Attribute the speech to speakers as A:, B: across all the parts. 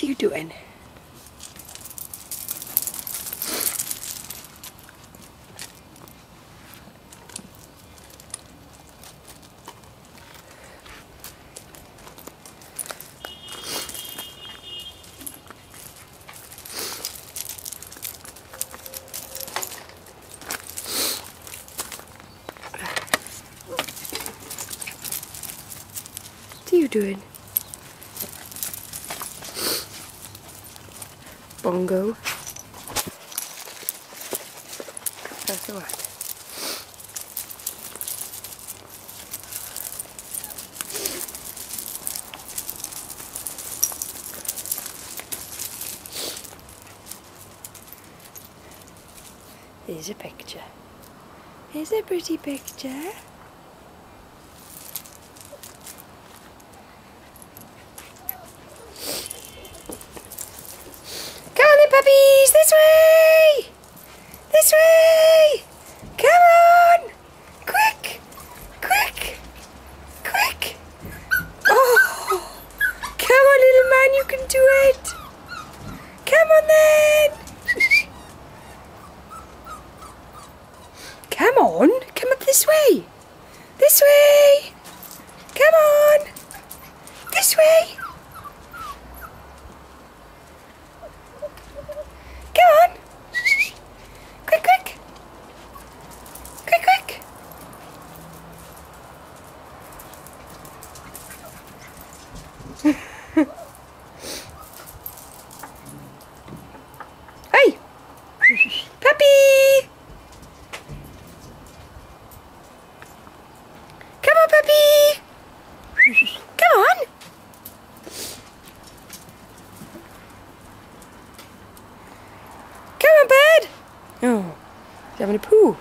A: are you doing? What are you doing? Bongo. That's the one. Here's a picture. Here's a pretty picture. Puppies, this way! This way! Come on! Quick! Quick! Quick! Oh! Come on, little man, you can do it! Come on then! Come on! Come up this way! This way! Come on! This way! Hey! Puppy! Come on, puppy! Come on! Come on, bud! Oh, he's having a poo.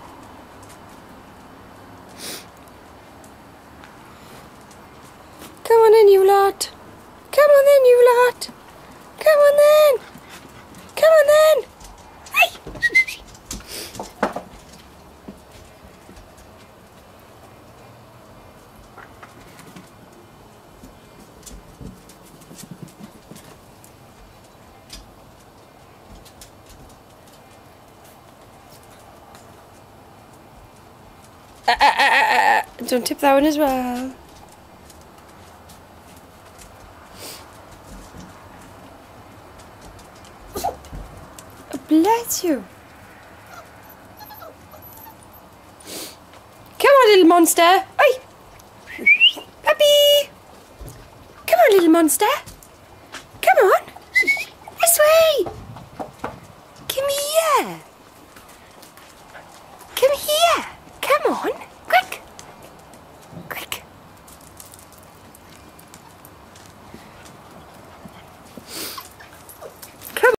A: Come on in, you lot. Come on then, you lot. Come on then. Come on then. Hey. Don't tip that one as well. Bless you. Come on, little monster. Oi. Puppy. Come on, little monster.